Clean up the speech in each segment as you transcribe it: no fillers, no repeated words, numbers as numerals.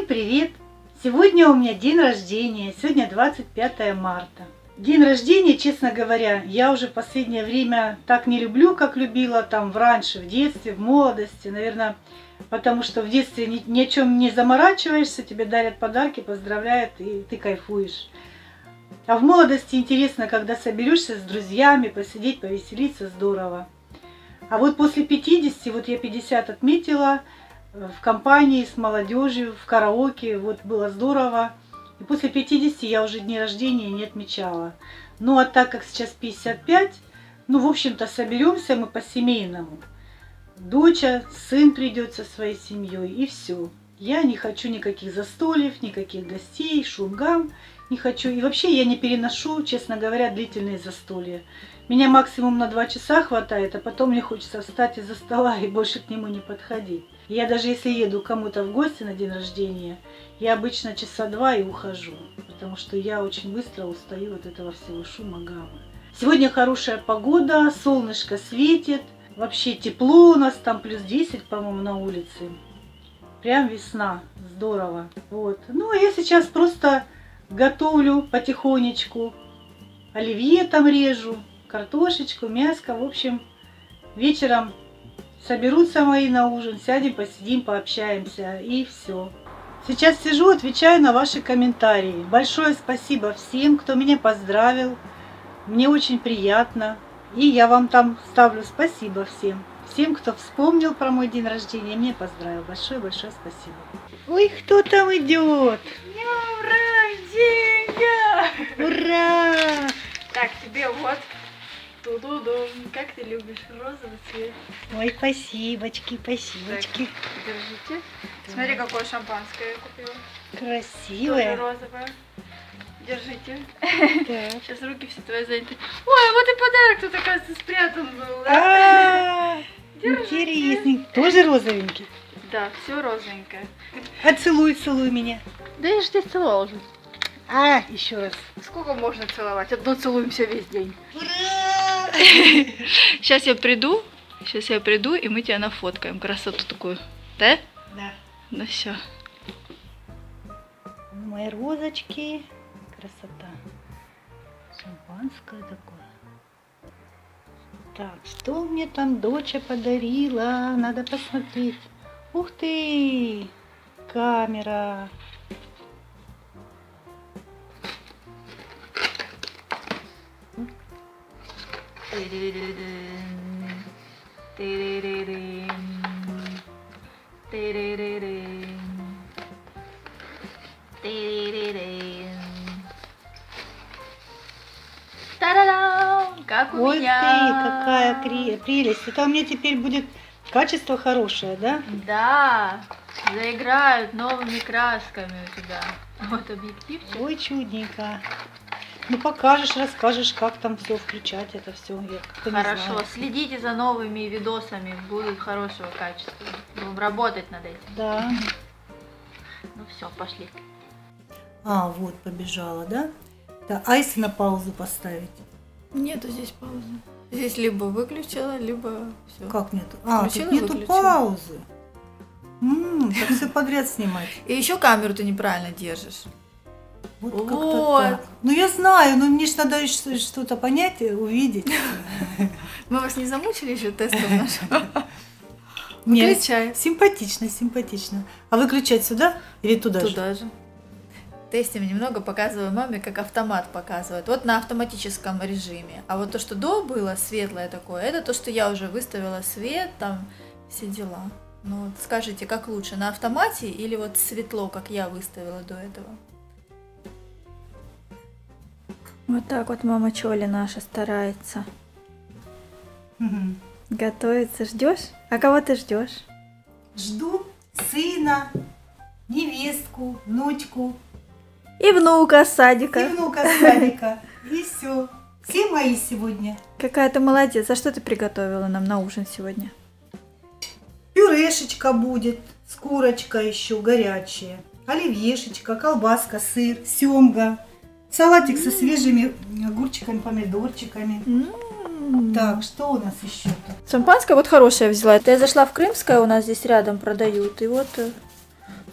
привет! Сегодня у меня день рождения, сегодня 25 марта. День рождения, честно говоря, я уже в последнее время так не люблю, как любила там раньше, в детстве, в молодости, наверное, потому что в детстве ни о чем не заморачиваешься, тебе дарят подарки, поздравляют, и ты кайфуешь. А в молодости интересно, когда соберешься с друзьями, посидеть, повеселиться, здорово. А вот после 50, вот я 50 отметила, в компании с молодежью, в караоке, вот было здорово. И после 50 я уже дни рождения не отмечала. Ну а так как сейчас 55, ну в общем-то соберемся мы по-семейному. Доча, сын придет со своей семьей и все. Я не хочу никаких застольев, никаких гостей, шум-гам, не хочу. И вообще я не переношу, честно говоря, длительные застолья. Меня максимум на 2 часа хватает, а потом мне хочется встать из-за стола и больше к нему не подходить. Я даже если еду кому-то в гости на день рождения, я обычно часа 2 и ухожу, потому что я очень быстро устаю от этого всего шума, гамма. Сегодня хорошая погода, солнышко светит, вообще тепло у нас, там плюс 10, по-моему, на улице. Прям весна, здорово. Вот. Ну, а я сейчас просто готовлю потихонечку, оливье там режу, картошечку, мяско. В общем, вечером соберутся мои на ужин, сядем, посидим, пообщаемся и все. Сейчас сижу, отвечаю на ваши комментарии. Большое спасибо всем, кто меня поздравил. Мне очень приятно. И я вам там ставлю спасибо всем. Всем, кто вспомнил про мой день рождения, мне поздравил. Большое-большое спасибо. Ой, кто там идет? Днем рождения! Ура! Так, тебе вот. Ту-ду-ду. Как ты любишь розовый цвет? Ой, спасибочки, спасибочки. Так, держите. Смотри, какое шампанское я купила. Красивое. Тоже розовое. Держите. Так. Сейчас руки все твои заняты. Ой, вот и подарок тут, оказывается, спрятан был, да? Интересненький. Тоже розовенький? Да, все розовенькое. А целуй меня. Да я же тебя целовала уже. А, еще раз. Сколько можно целовать? Одно целуемся весь день. Ура! Сейчас я приду, и мы тебя нафоткаем. Красоту такую. Да? Да. Ну все. Мои розочки. Красота. Шампанское такое. Так, что мне там доча подарила? Надо посмотреть. Ух ты! Камера. Та-да-дам! Как у Ой меня! ты, какая прелесть. Это у меня теперь будет качество хорошее, да? Да, заиграют новыми красками у тебя. Вот объективчик. Ой, чудненько. Ну покажешь, расскажешь, как там все включать, это все. Хорошо, следите за новыми видосами, будут хорошего качества. Будем работать над этим. Да. Ну все, пошли. А, вот побежала, да? Да, а если на паузу поставить? Нету здесь паузы. Здесь либо выключила, либо все. Как нету? А, Включила, тут нету выключила. паузы. Так все подряд снимать. И еще камеру ты неправильно держишь. Вот Вот. как-то так. Ну я знаю, но мне же надо что-то понять, увидеть. Мы вас не замучили еще тестом нашим? Нет, Выключай. симпатично, симпатично. А выключать сюда или туда же? Туда же. Тестим немного, показываю маме, как автомат показывает. Вот на автоматическом режиме. А вот то, что до было, светлое такое, это то, что я уже выставила свет, там все дела. Ну вот скажите, как лучше, на автомате или вот светло, как я выставила до этого? Вот так вот мама Чоли наша старается. Мгм. Готовится. Ждешь? А кого ты ждешь? Жду сына, невестку, внучку, И внука с и садика. внука с садика. И все. Все мои сегодня. Какая ты молодец. А что ты приготовила нам на ужин сегодня? Пюрешечка будет с курочкой еще горячая. Оливьешечка, колбаска, сыр, семга. Салатик со свежими огурчиками, помидорчиками. Так, что у нас еще-то? Шампанское вот хорошее взяла. Это я зашла в Крымское, у нас здесь рядом продают. И вот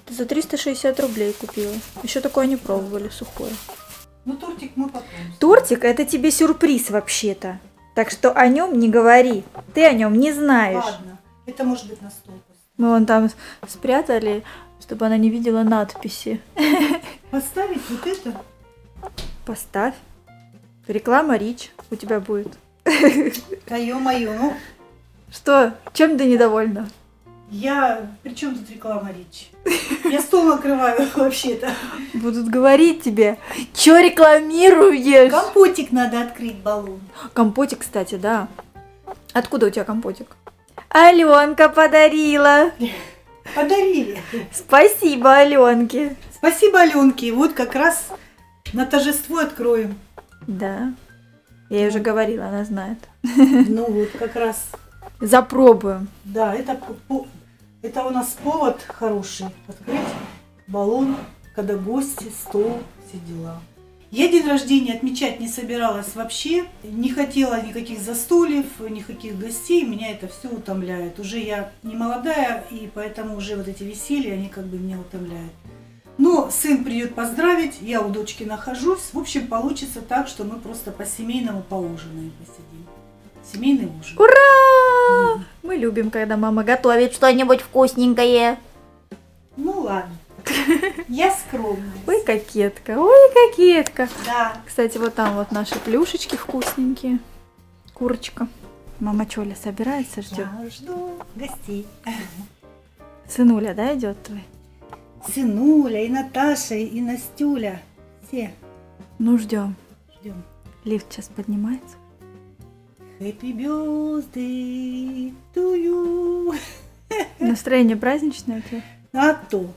Ты за 360 рублей купила. Еще такое не пробовали, сухое. Ну, тортик мы потом. Тортик это тебе сюрприз вообще-то. Так что о нем не говори. Ты о нем не знаешь. Ладно, это может быть на стол. Мы вон там спрятали, чтобы она не видела надписи. Поставить вот это? Поставь. Реклама Рич у тебя будет. Да ё-моё, ну, Что? Чем ты недовольна? при чем тут реклама Рич? Я стол накрываю вообще-то. Будут говорить тебе, чё рекламируешь? Компотик надо открыть, баллон. Компотик, кстати, да. Откуда у тебя компотик? Аленка подарила. Подарили. Спасибо, Аленке. Спасибо, Аленке. Вот как раз на торжество откроем. Да. Я ей уже говорила, она знает. Ну вот, как раз. Запробуем. Да, это у нас повод хороший. Открыть баллон, когда гости, стол, все дела. Я день рождения отмечать не собиралась вообще. Не хотела никаких застольев, никаких гостей. Меня это все утомляет. Уже я не молодая, и поэтому уже вот эти веселья, они как бы меня утомляют. Но сын придет поздравить, я у дочки нахожусь. В общем, получится так, что мы просто по-семейному поужинаем, посидим. Семейный ужин. Ура! Мы любим, когда мама готовит что-нибудь вкусненькое. Ну ладно. Я скромная. Ой, кокетка, ой, кокетка. Да. Кстати, вот там вот наши плюшечки вкусненькие. Курочка. Мама Чоля собирается, ждет. Я жду гостей. Сынуля, да, идет твой? Сынуля, и Наташа, и Настюля. Все Ну, ждем. ждем. Лифт сейчас поднимается. Happy birthday to you. Настроение праздничное у тебя? А то.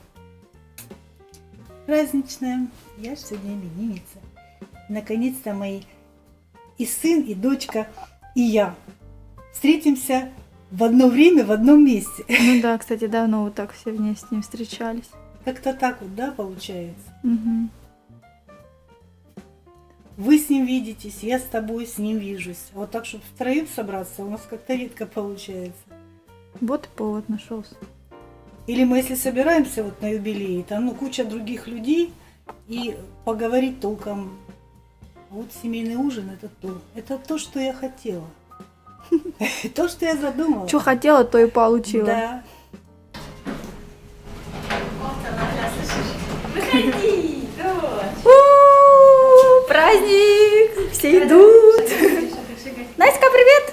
Праздничное. Я же сегодня именинница. Наконец-то мои и сын, и дочка, и я встретимся в одно время, в одном месте. Ну да, кстати, давно вот так все вместе с ним встречались. Как-то так вот, да, получается? Угу. Вы с ним видитесь, я с тобой с ним вижусь. А вот так, чтобы втроем собраться, у нас как-то редко получается. Вот и повод нашелся. Или мы, если собираемся вот на юбилей, там ну, куча других людей, и поговорить толком. А вот семейный ужин это то, что я хотела. То, что я задумала. Что хотела, то и получила. Да. Выходи, дочь. У-у-у, праздник! Все идут! Настя, привет!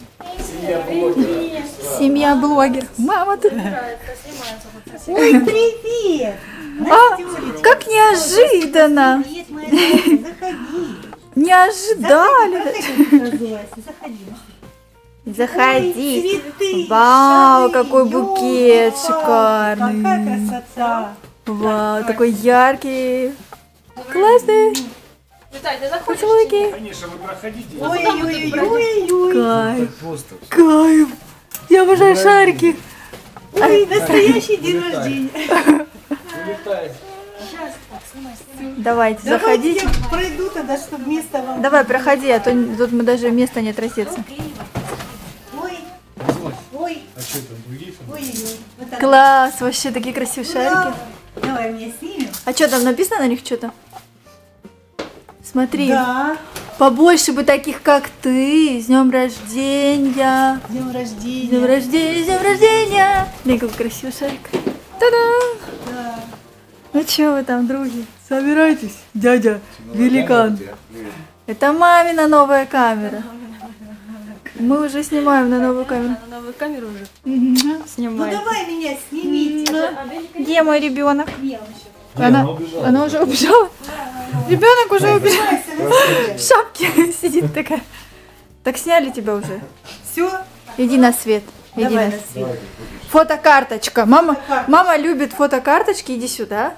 Семья блогер. Мама, ты... Ой, привет! А, Настюлечка. как неожиданно! Привет, моя Настя, заходи. Не ожидали! Заходи. Заходи! Ой, цветы, Вау, шары, какой букет ёлка-палка, шикарный! Какая красота! Вау, такой яркий! Классный! Виталь, ты заходишь? Поцелуйки! Конечно, вы проходите. Ой-ой-ой-ой-ой! Кайф! Просто Кайф! Я обожаю шарики! Ой, настоящий день рождения! улетает. Давайте, Давайте заходите. я пройду тогда, чтобы место вам... Давай, проходи, а то тут мы даже места нет раздеться. Ой, ой, А что там, другие там? ой-ой-ой. Вот так. Класс, вообще такие красивые шарики. Давай меня снимем. А что там написано на них что-то? Смотри, Да, побольше бы таких, как ты. С днем рождения. с днем С рождения. днем рождения, с днем рождения. Блин, какой красивый шарик. Та-да! Да. Ну что вы там, други? Собирайтесь, дядя великан. Это мамина новая камера. Мы уже снимаем на новую камеру. На новую камеру уже Ну снимаем. давай меня снимите. Где мой ребенок? Не, он еще. Она уже убежала. Ребенок уже убежал. Убирайся, В шапке сидит такая. Так сняли тебя уже. Все, Иди на свет. Иди давай на на свет. Фотокарточка. Мама, Фотокарточка. мама любит фотокарточки. Иди сюда.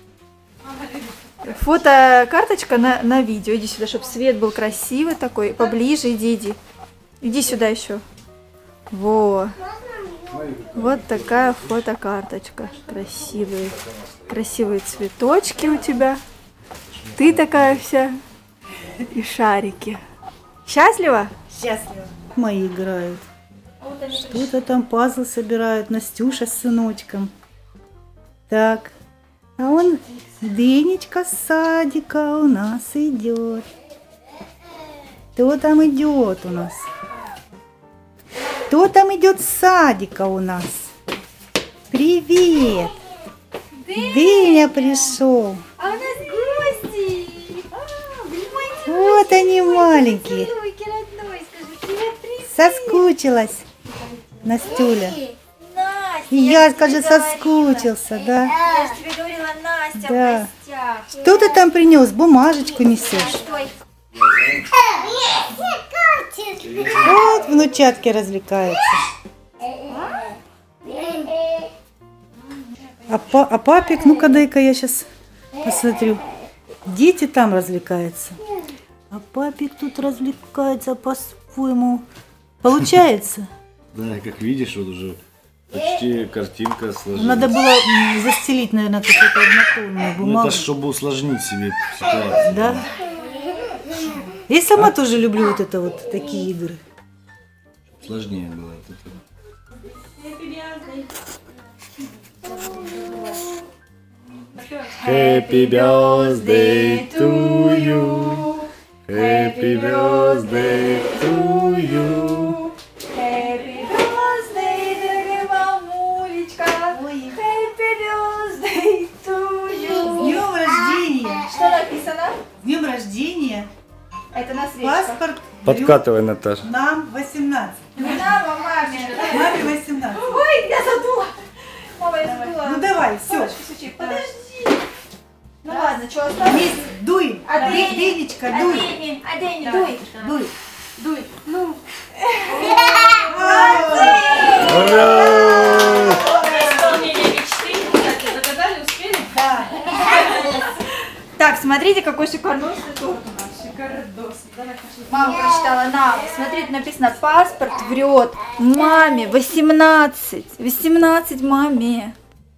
Фотокарточка на видео. Иди сюда, чтобы свет был красивый такой. Поближе иди. Иди сюда еще. Во. Вот такая фотокарточка. Красивые. Красивые цветочки у тебя. Ты такая вся. И шарики. Счастлива? Счастливо. Мои играют. Что-то там пазл собирают. Настюша с сыночком. Так, а он, Денечка с садика у нас идет. Кто там идет у нас? Кто там идет с садика у нас? Привет! Дыня пришел. А у нас гости! Вот они маленькие. Руки родной, скажи, привет, привет. Соскучилась Настюля. Настя, И я, же скажи, тебе соскучился, да? Я же тебе говорила, Настя Да. в гостях. Что ты там принес? Бумажечку несешь. Стой. Вот внучатки развлекаются. А папик, ну-ка дай-ка я сейчас посмотрю. Дети там развлекаются. А папик тут развлекается по-своему. Получается? Да, как видишь, вот уже почти картинка сложилась. Надо было застелить, наверное, какую-то однотонную Ну, бумагу. это чтобы усложнить себе ситуацию. Да? Я сама тоже люблю вот это вот, такие игры. Сложнее было от этого. Happy birthday to you. Happy birthday to you. Happy birthday, дорогая мамулечка. Happy birthday to С you. днем рождения! Что написано? С днем рождения! Это на свечках. Паспорт Подкатывай, Наташа. нам 18. Не надо, маме. Маме 18. Ой, я задула. Мама, я задула. Ну давай, все. Мамочка, стучи, подожди. Ну ладно, что осталось? Есть, дуй. А Дени? Денечка, дуй. А Дени, дуй. Дуй. Дуй. Ну. Ура! Исполнение мечты. Кстати, загадали, успели? Да. Так, смотрите, какой шикарносный торт у нас. Шикардос. Мама прочитала нам. Смотрите, написано, паспорт врет. Маме 18. 18 маме.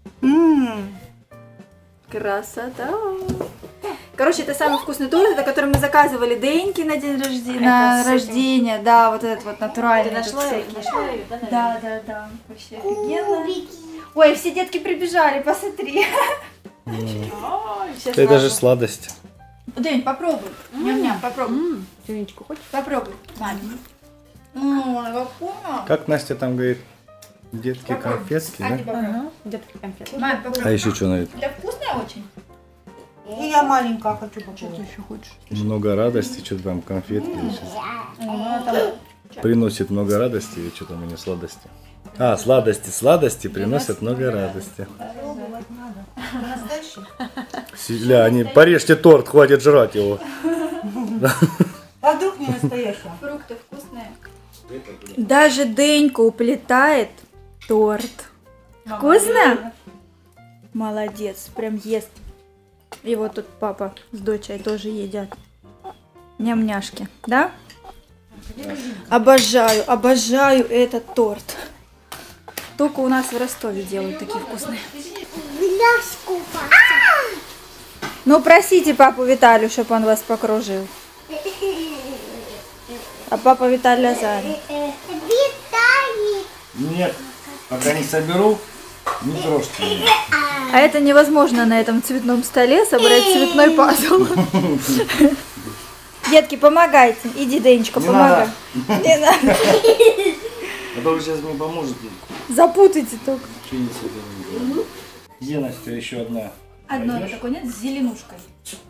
Красота. Короче, это самый вкусный торт, это который мы заказывали Деньки на день рождения. На рождение, да, вот этот вот натуральный. Ты нашла ее, да, наверное? Да, да, да. Вообще офигенно. Ой, все детки прибежали, посмотри. Сейчас Это же ладно. сладость. Дэнь, попробуй. Ням-ням, попробуй. Тюнечку хочешь? Попробуй. Маме. Ой, как вкусно. Как Настя там говорит? Детки конфетки, А ты да? попробуй. Детки конфеты. Маме, А попробуй. еще что, наверное? Это вкусное очень? И я маленькая хочу попробовать. Что ты еще хочешь? Много радости, что там конфетки сейчас. Приносит много радости, и что там у нее сладости. А, сладости приносят много радости. Ля, они, порежьте торт, хватит жрать его. А вдруг не настоящая? Фрукты вкусные. Даже Денька уплетает торт. Вкусно? Молодец, прям ест. И вот тут папа с дочей тоже едят. Ням-няшки, да? Обожаю этот торт. Только у нас в Ростове делают такие вкусные. Ну, просите папу Виталию, чтобы он вас покружил. А папа Виталий Азарин. Нет, пока не соберу, не трожьте меня. А это невозможно на этом цветном столе собрать цветной пазл. Детки, помогайте. Иди, Денечка, Не помогай. Не надо. А то вы сейчас мне поможете. Запутайте только. Чинить это не делать. Где, Настя, еще одна? Одно Пойдешь? такое, нет, с зеленушкой.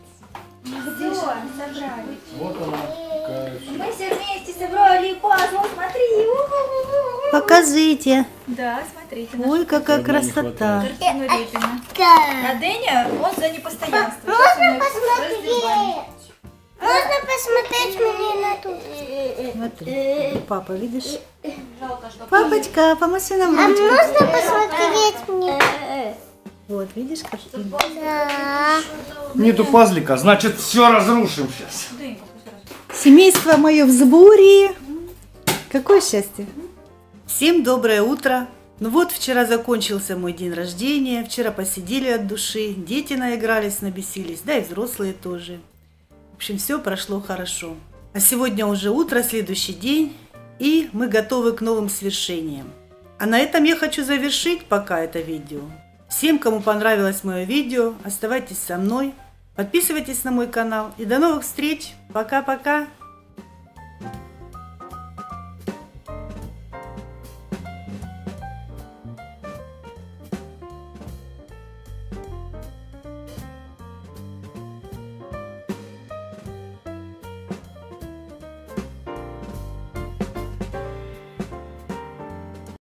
Вот она. Какая. Мы все вместе собрали пазл, смотри. Покажите. Да, смотрите. Ой, какая Одна не красота. Картину Репина. А Деня, он за непостоянство. Сейчас он их раздевает. Можно посмотреть мне на тут? Смотри, папа, видишь? Папочка, помаши нам А ручкой. можно посмотреть мне? Вот, видишь картину? Да. Нету пазлика, значит все разрушим сейчас. Семейство мое в сборе. Какое счастье. Всем доброе утро. Ну вот, вчера закончился мой день рождения. Вчера посидели от души. Дети наигрались, набесились. Да и взрослые тоже. В общем, все прошло хорошо. А сегодня уже утро, следующий день. И мы готовы к новым свершениям. А на этом я хочу завершить пока это видео. Всем, кому понравилось мое видео, оставайтесь со мной, подписывайтесь на мой канал и до новых встреч. Пока-пока.